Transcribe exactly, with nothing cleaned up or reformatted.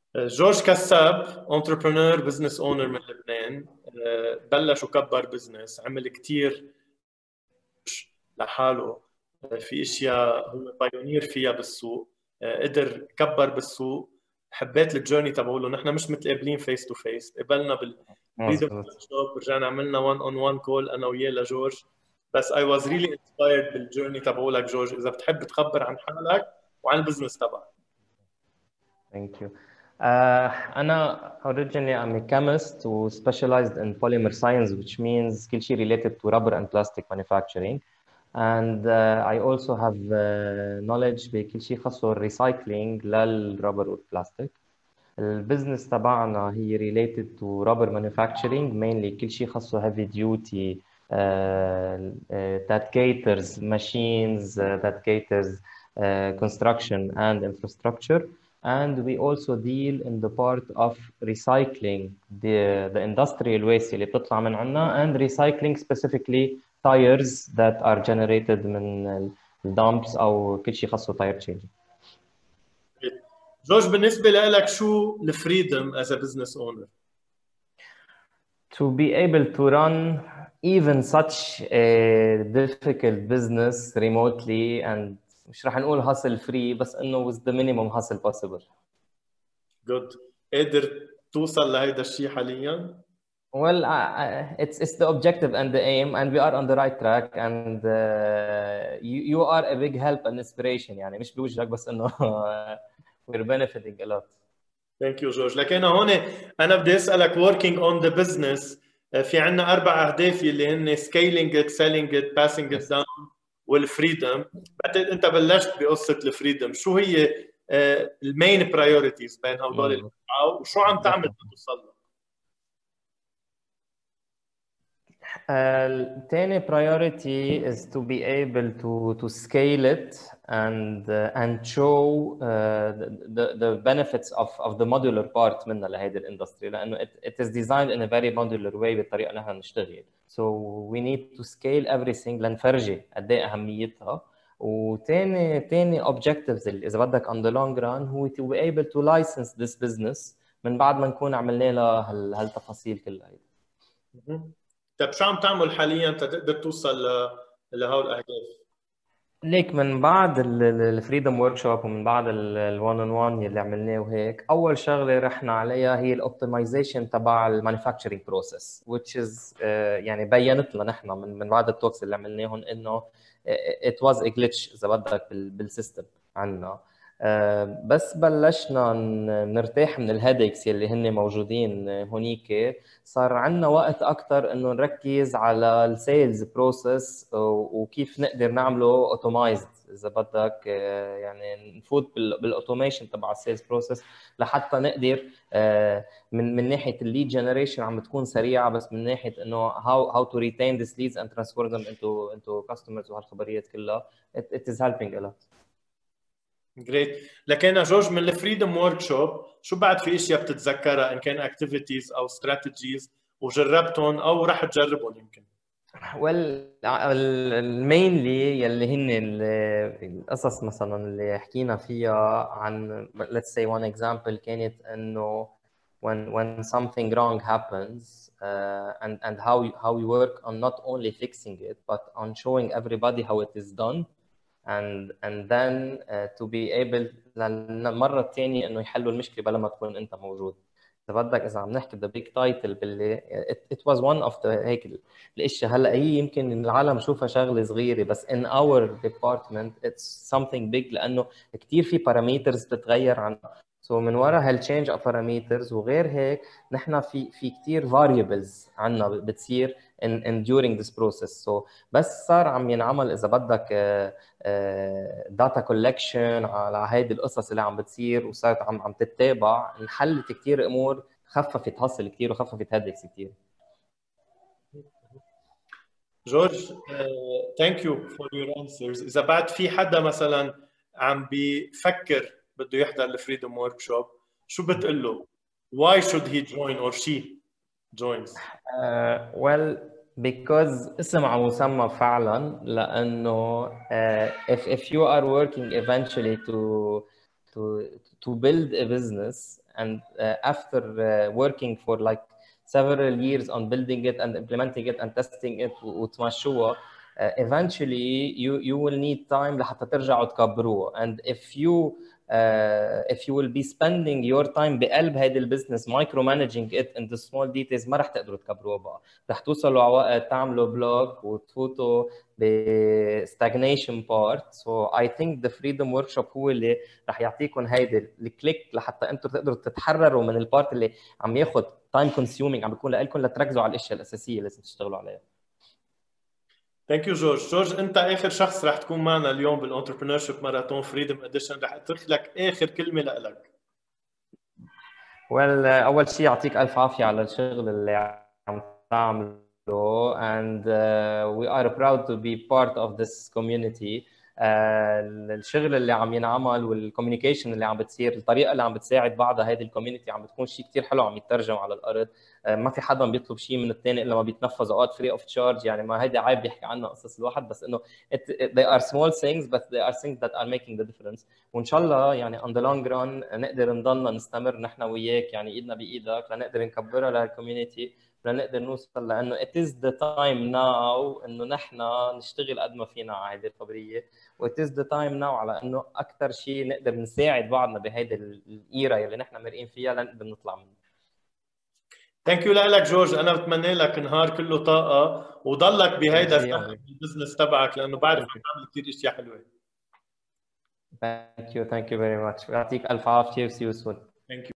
جورج كساب انتربرنور بزنس اونر من لبنان. آه، بلش وكبر بزنس، عمل كتير لحاله. آه، في اشياء هو بايونير فيها بالسوق. آه، قدر كبر بالسوق. حبيت الجيرني تبعوله. نحن مش متقابلين فيس تو فيس، قبلنا بالفريدم مظبوط. شوب، رجعنا عملنا وان اون وان كول انا وياه لجورج. بس اي واز ريلي انسبايرد بالجيرني تبعولك جورج. اذا بتحب تخبر عن حالك وعن البزنس تبعك. Thank you. Uh, أنا originally I'm a chemist who specialized in polymer science, which means كل شيء related to rubber and plastic manufacturing. And uh, I also have uh, knowledge بكل شيء خاصه recycling للربر والبلاستيك. البزنس تبعنا هي related to rubber manufacturing mainly كل شيء خاصه heavy duty uh, uh, that caters machines uh, that caters uh, construction and infrastructure. And we also deal in the part of recycling the, the industrial waste اللي بتطلع من عنا and recycling specifically tires that are generated من الدامبس أو كل شيء خاصه tire changing. جورج، بالنسبة لك شو الفريدم as a business owner؟ To be able to run even such a difficult business remotely and مش رح نقول hustle free بس انه with the minimum hustle possible. Good. قادر توصل لهيدا الشيء حاليا؟ Well, uh, it's it's the objective and the aim, and we are on the right track, and uh, you you are a big help and inspiration. يعني مش بوجهك بس انه we're benefiting a lot. ثانك يو جورج. لكن هون انا بدي اسالك working on the business. في عندنا اربع اهداف اللي هن scaling it, selling it, passing it Yes. down والفريدم. بعتقد انت بلشت بقصه الفريدم. شو هي المين برايورتيز بين هدول مظبوط. الاربعه وشو عم تعمل Definitely. توصل لها؟ الثاني priority is to be able to to scale it and uh, and show uh, the the benefits of of the modular part منها لهيدي الاندستري لانه it, it is designed in a very modular way بالطريقه اللي نحن نشتغل. So we need to scale everything لنفرجي قد ايه اهميتها. وثاني ثاني objectives اللي اذا بدك on the long run هو to be able to license this business من بعد ما نكون عملنا لها هالتفاصيل كلها. طيب شو عم تعمل حاليا تقدر توصل لهول الاهداف؟ ليك من بعد الفريدم ورك شوب ومن بعد الوان اون وان اللي عملناه وهيك اول شغله رحنا عليها هي الاوبتمايزيشن تبع المانيفاكتشرنج بروسيس which is uh, يعني بينت لنا نحن من من بعد التوكس اللي عملناهم انه it was a glitch اذا بدك بالسيستم عندنا. بس بلشنا نرتاح من الهيدكس اللي هن موجودين هونيك صار عندنا وقت اكثر انه نركز على السيلز بروسيس وكيف نقدر نعمله اوتومايزد اذا بدك يعني نفوت بالاوتوميشن تبع السيلز بروسيس لحتى نقدر من من ناحيه الليد جنريشن عم تكون سريعه بس من ناحيه انه هاو هاو تو ريتين ذيس ليدز اند ترانسفورم ذم انتو انتو كاستمرز وهالخبريات كلها it is helping a lot. جريت. لكن جورج من الفريدم ورك شوب شو بعد في اشياء بتتذكرها ان كان اكتيفيتيز او استراتيجيز وجربتهم او رح تجربهم يمكن؟ well المينلي يلي هن القصص مثلا اللي حكينا فيها عن let's say one example كانت انه when when something wrong happens uh, and and how you, how we work on not only fixing it but on showing everybody how it is done and and then uh, to be able للمره الثانيه انه يحلوا المشكله بلا ما تكون انت موجود. اذا بدك اذا عم نحكي ذا بيج تايتل باللي it, it was one of the هيك الاشياء هلا هي يمكن العالم شوفها شغله صغيره بس in our department it's something big لانه كثير في بارامترز بتتغير عن so من وراء هالتشينج اوف بارامترز وغير هيك نحن في في كثير فاريبلز عندنا بتصير in, in during this process. so بس صار عم ينعمل اذا بدك داتا كولكشن على هيدي القصص اللي عم بتصير وصارت عم عم تتابع انحلت كثير امور خففت هصل كثير وخففت هيدكس كثير. جورج ثانك يو فور يور انسرز. اذا بعد في حدا مثلا عم بيفكر بده يحضر الفريدم ورك شوب شو بتقول له؟ why should he join or she joins؟ uh, well because اسم على مسمى فعلا لانه uh, if if you are working eventually to to to build a business and uh, after uh, working for like several years on building it and implementing it and testing it وتمشوها Uh, eventually you you will need time لحتى ترجعوا تكبروها and if you uh, if you will be spending your time بقلب هيدي البزنس micromanaging it in the small details ما رح تقدروا تكبروها بقى رح توصلوا على وقت تعملوا بلوك وتفوتوا ب stagnation part so I think the freedom workshop هو اللي رح يعطيكم هيدي الكليك لحتى انتم تقدروا تتحرروا من البارت اللي عم ياخذ time consuming عم بيكون لكم لتركزوا على الاشياء الاساسيه اللي لازم تشتغلوا عليها. ثانك يو جورج. جورج انت اخر شخص رح تكون معنا اليوم بالانتربرينورشيب ماراثون فريدم اديشن، رح اترك لك اخر كلمه لك. well اول شيء يعطيك الف عافيه على الشغل اللي عم تعمله and uh, we are proud to be part of this community. uh, الشغل اللي عم ينعمل والكوميونيكيشن اللي عم بتصير الطريقه اللي عم بتساعد بعضها هذه الكوميونتي عم بتكون شيء كثير حلو عم يترجم على الارض. uh, ما في حدا بيطلب شيء من الثاني الا ما بيتنفذ اوقات فري اوف تشارج يعني ما هيدا عيب بيحكي عنها قصص الواحد بس انه they are small things but they are things that are making the difference وان شاء الله يعني on the long run نقدر نضلنا نستمر نحن وياك يعني ايدنا بايدك لنقدر نكبرها للكوميونتي لنقدر نوصل لانه it is the time now انه نحن نشتغل قد ما فينا على هذه الخبريه و it is the time now على انه اكثر شيء نقدر نساعد بعضنا بهيدي الايرا اللي نحن مرقين فيها لنقدر نطلع منها. ثانك يو لك جورج، انا بتمنى لك نهار كله طاقه وضلك بهيدا البزنس تبعك لانه بعرف عم تعمل كثير اشياء حلوه. ثانك يو ثانك يو فيري ماتش، يعطيك الف عافيه وسي يو سون. ثانك يو.